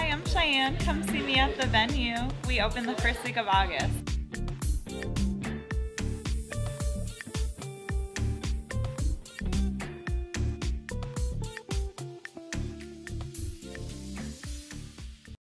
I'm Cheyenne. Come see me at the Venu. We open the first week of August.